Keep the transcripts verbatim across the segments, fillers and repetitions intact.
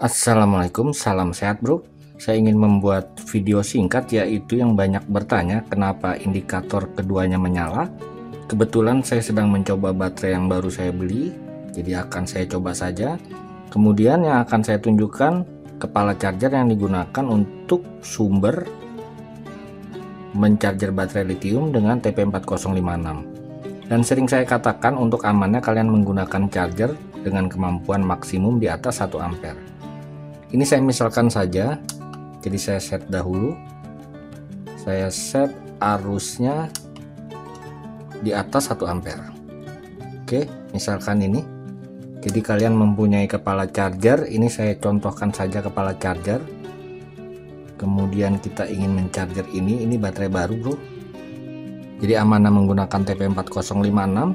Assalamualaikum, salam sehat bro. Saya ingin membuat video singkat yaitu yang banyak bertanya kenapa indikator keduanya menyala. Kebetulan saya sedang mencoba baterai yang baru saya beli, jadi akan saya coba saja. Kemudian yang akan saya tunjukkan kepala charger yang digunakan untuk sumber mencarger baterai lithium dengan T P empat nol lima enam. Dan sering saya katakan untuk amannya kalian menggunakan charger dengan kemampuan maksimum di atas satu ampere. Ini saya misalkan saja, jadi saya set dahulu, saya set arusnya di atas satu ampere. Oke, misalkan ini, jadi kalian mempunyai kepala charger, ini saya contohkan saja kepala charger. Kemudian kita ingin mencharger ini, ini baterai baru bro, jadi amanah menggunakan T P empat nol lima enam.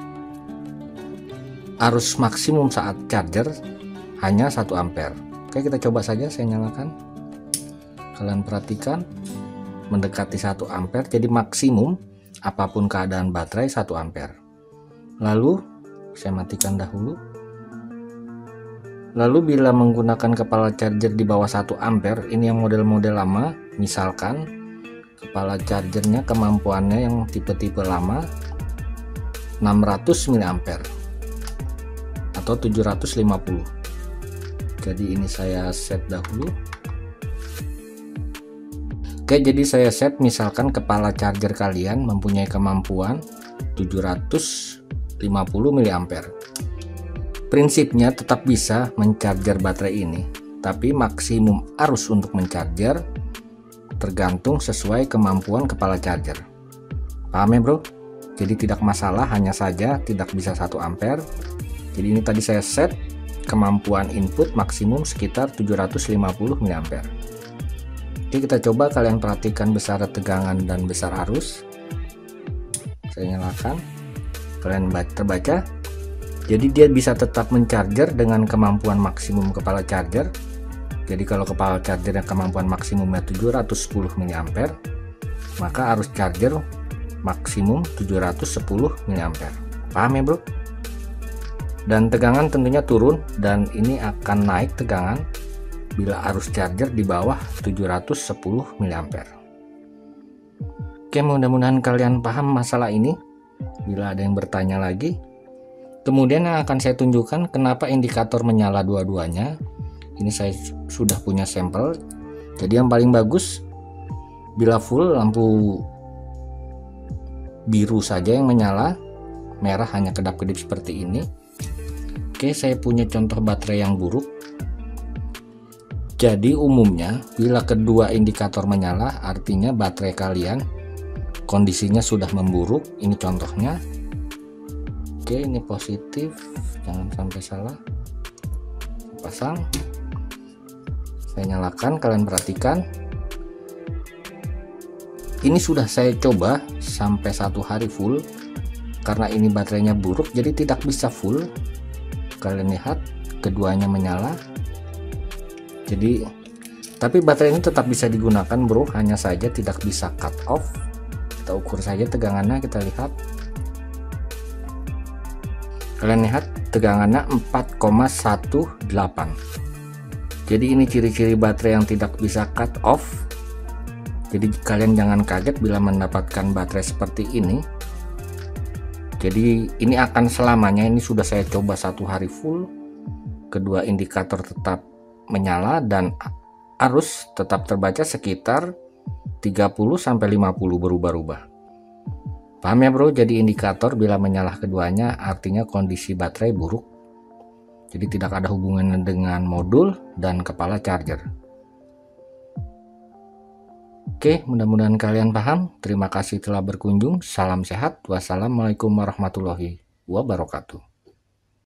Arus maksimum saat charger hanya satu ampere. Oke, kita coba saja, saya nyalakan. Kalian perhatikan mendekati satu ampere, jadi maksimum apapun keadaan baterai satu ampere. Lalu saya matikan dahulu. Lalu bila menggunakan kepala charger di bawah satu ampere, ini yang model-model lama, misalkan kepala chargernya kemampuannya yang tipe-tipe lama enam ratus miliampere atau tujuh ratus lima puluh. Jadi ini saya set dahulu. Oke, jadi saya set misalkan kepala charger kalian mempunyai kemampuan tujuh ratus lima puluh miliampere. Prinsipnya tetap bisa mencharger baterai ini, tapi maksimum arus untuk mencharger tergantung sesuai kemampuan kepala charger. Paham ya bro? Jadi tidak masalah, hanya saja tidak bisa satu ampere. Jadi ini tadi saya set kemampuan input maksimum sekitar tujuh ratus lima puluh miliampere. Oke, kita coba, kalian perhatikan besar tegangan dan besar arus. Saya nyalakan, kalian terbaca. Jadi dia bisa tetap mencharger dengan kemampuan maksimum kepala charger. Jadi kalau kepala chargernya kemampuan maksimumnya tujuh ratus sepuluh miliampere, maka arus charger maksimum tujuh ratus sepuluh miliampere. Paham ya bro? Dan tegangan tentunya turun, dan ini akan naik tegangan bila arus charger di bawah tujuh ratus sepuluh miliampere. Oke, mudah-mudahan kalian paham masalah ini. Bila ada yang bertanya lagi, kemudian yang akan saya tunjukkan kenapa indikator menyala dua-duanya. Ini saya sudah punya sampel. Jadi yang paling bagus bila full lampu biru saja yang menyala, merah hanya kedap-kedip seperti ini. Oke, saya punya contoh baterai yang buruk. Jadi umumnya bila kedua indikator menyala, artinya baterai kalian kondisinya sudah memburuk. Ini contohnya. Oke, ini positif, jangan sampai salah. Pasang, saya nyalakan, kalian perhatikan. Ini sudah saya coba sampai satu hari full, karena ini baterainya buruk, jadi tidak bisa full. Kalian lihat keduanya menyala. Jadi tapi baterai ini tetap bisa digunakan bro, hanya saja tidak bisa cut off. Kita ukur saja tegangannya, kita lihat. Kalian lihat tegangannya empat koma satu delapan. Jadi ini ciri-ciri baterai yang tidak bisa cut off. Jadi kalian jangan kaget bila mendapatkan baterai seperti ini. Jadi ini akan selamanya. Ini sudah saya coba satu hari full, kedua indikator tetap menyala dan arus tetap terbaca sekitar tiga puluh sampai lima puluh, berubah-ubah. Paham ya bro? Jadi indikator bila menyala keduanya artinya kondisi baterai buruk. Jadi tidak ada hubungannya dengan modul dan kepala charger. Oke, mudah-mudahan kalian paham. Terima kasih telah berkunjung. Salam sehat. Wassalamualaikum warahmatullahi wabarakatuh.